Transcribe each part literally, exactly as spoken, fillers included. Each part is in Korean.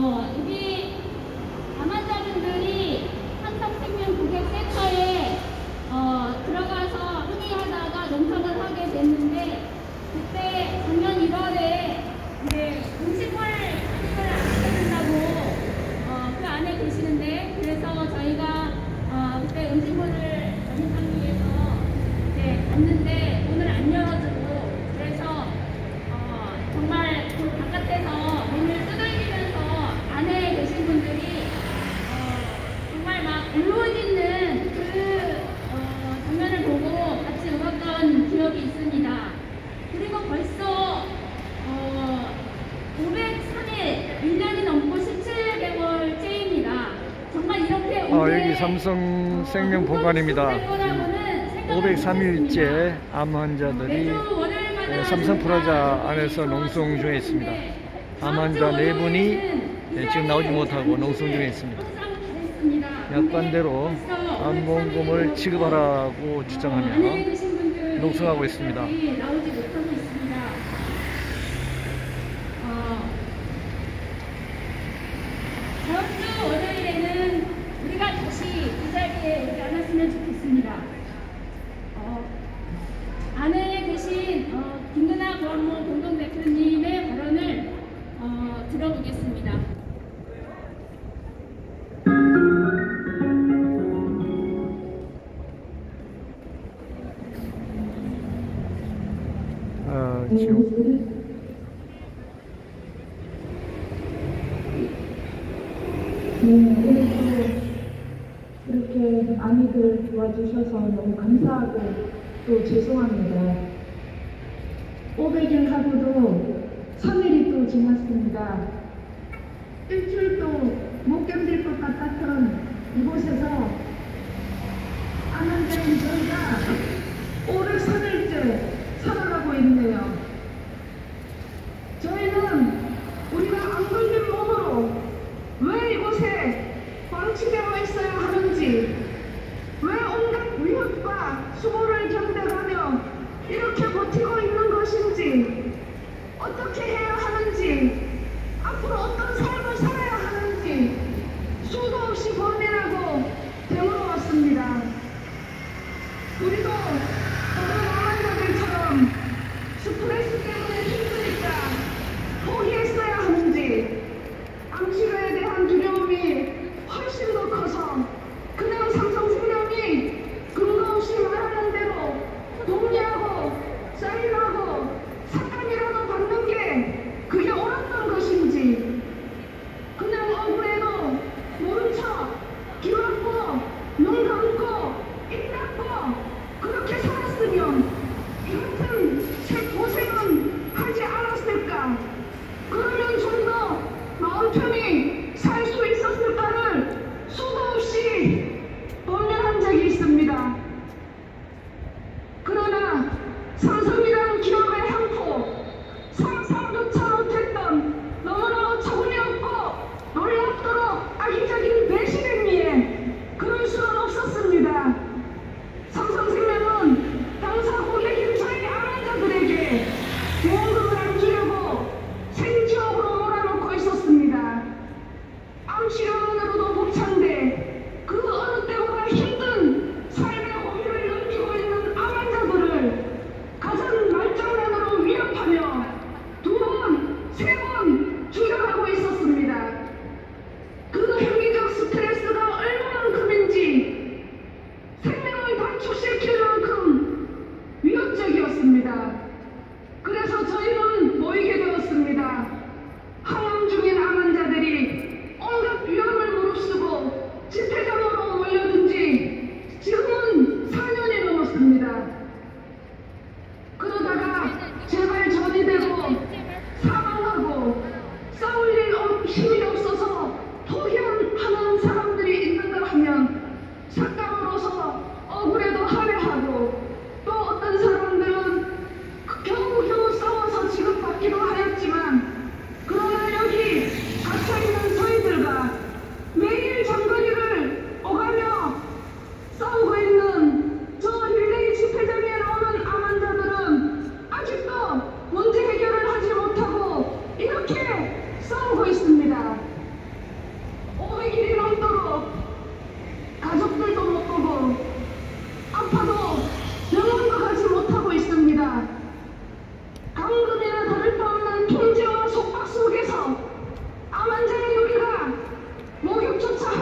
어, 여기 담화자분들이 한성생명 고객센터에 어, 들어가서 항의하다가 농성을 하게 됐는데, 그때 작년 일월에 이제 음식물 수입을 안 시켜준다고 어, 그 안에 계시는데, 그래서 저희가 어, 그때 음식물을 전입하기 위해서 이제 갔는데 문을 안 열어주고, 그래서 어, 정말 그 바깥에서 문을 두들기면서 안에 계신 분들이 어, 정말 막 울부짖는 그 어, 장면을 보고 같이 울었던 기억이 있습니다. 그리고 벌써 어, 오백삼 일, 일 년이 넘고 십칠 개월째입니다. 정말 이렇게 어, 여기 삼성생명 본관입니다. 오백삼 일째 암 환자들이 삼성프라자 안에서 농성 중에 있습니다. 암 환자 네 분이 지금 나오지 못하고 농성 중에 있습니다. 약관대로 암보험금을 지급하라고 주장하며 농성하고 있습니다. 다음 주 월요일에는 우리가 다시 이 자리에 오지 않았으면 좋겠습니다. 어, 안에 계신 어, 김근아 보안모 공동대표님의 발언을 어, 들어보겠습니다. 어, 지금 네, 오늘도 이렇게 아미들 도와주셔서 너무 감사하고 또 죄송합니다. 오백 일 하고도 삼 일이 또 지났습니다. 일주일도 못 견딜 것 같았던 이곳에서 암 환자인 저희가 오백삼 일째 살아가고 있네요. 저희는 우리가 안 걸린 몸으로 왜 이곳에 방치되어 있어야 하는지, 왜 온갖 위협과 수고를 견뎌가며 이렇게 버티고 있는 것인지, 어떻게 해야 하는지, 앞으로 어떤 삶을 살아야 하는지 수도 없이 고민하고 되물어왔습니다. 우리도 다른 환자들처럼 스트레스 때문에 힘드니까 포기했어야 하는지, 암치료에 대한 두려움이 훨씬 더 커서 그냥 삼성생명이 근거 없이 말하는 대로 동의하고 사인하고 사탕이라도 받는 게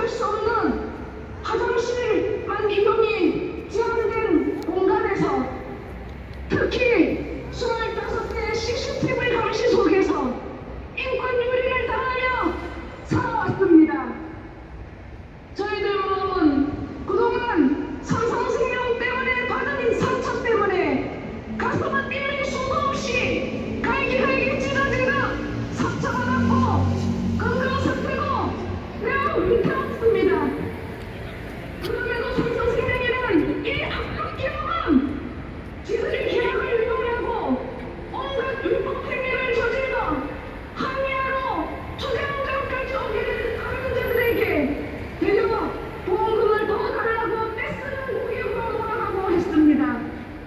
할 수 없는 화장실만 이용이 제한된 공간에서 특히 스물다섯 개의 씨씨티비 감시 속에서 인권 유린을 당하며 살아왔습니다. 저희들 마음은 그동안 삼성생명 때문에 받은 상처 때문에 가슴은 이미 수도 없이 갈기갈기 찢어지는 상처받았고 건강상태고 매우 위태롭습니다. 그럼에도 삼성생명이란 이 악한 기업은 지들이 계약을 위반하고 온갖 불법 행위를 저질러 항의하러 초대원장까지 오게 된 가맹자들에게 되려 보험금을 더 달라고 떼쓰는 고객으로 몰아가고 했습니다.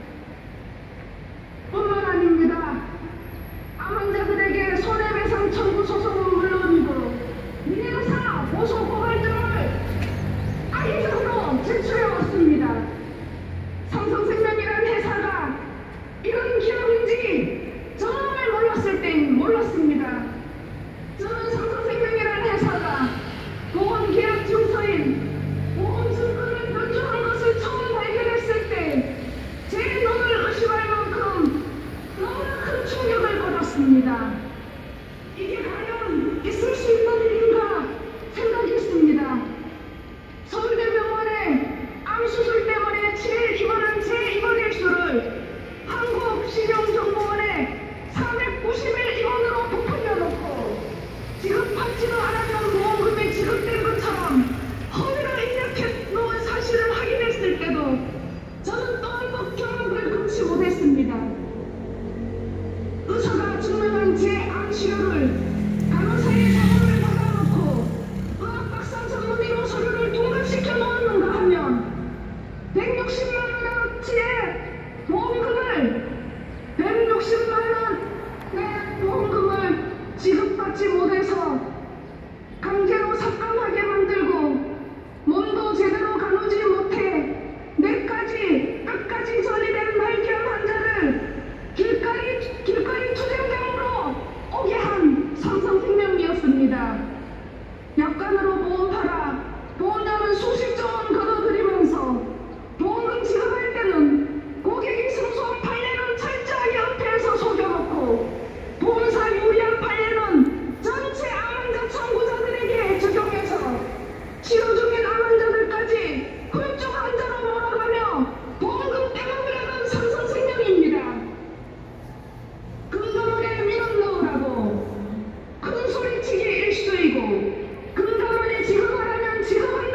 뿐만 아닙니다. 암 환자들에게 손해배상 청구 소송은 물론이고 민사 고소 고발장을 악의적으로 제출해왔습니다. 삼성생명이라는 회사가 이런 기업인지 정말 몰랐을 땐 몰랐습니다. 저는 삼성생명이라는 회사가 보험계약 증서인 보험증권을 변조한 것을 처음 발견했을 때 제 눈을 의심할 만큼 너무나 큰 충격을 받았습니다. 이게 과연 있을 수 있는 일인가 생각했습니다. 서울대병원에 암수술 때문에 제일 입원한 제 입원일 수를 한국신용정보원에 사백구십 일 입원으로 부풀려놓고 지급받지도 않았던 보험금이 지급된 것처럼 허위로 입력해 놓은 사실을 확인했을 때도 저는 또 한 번 경악을 금치 못했습니다. 의사가 증명한 제 암 치료를